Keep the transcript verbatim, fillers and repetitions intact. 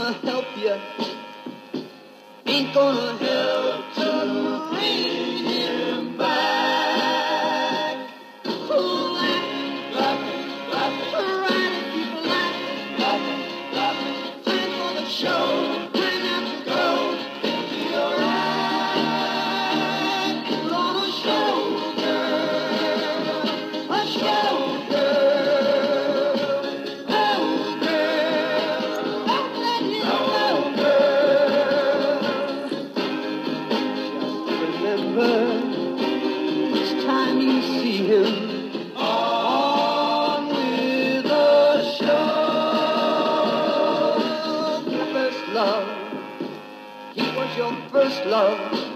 gonna help you, ain't gonna help to bring him back. Laugh, laugh, laugh, try to keep laughing, laughing, laughing. Time for the show, time out to go. It'll be alright. Put on a show, girl, a show, girl. Oh, girl, don't let him go, girl. Remember, each time you see him, on with the show. Your first love, he was your first love.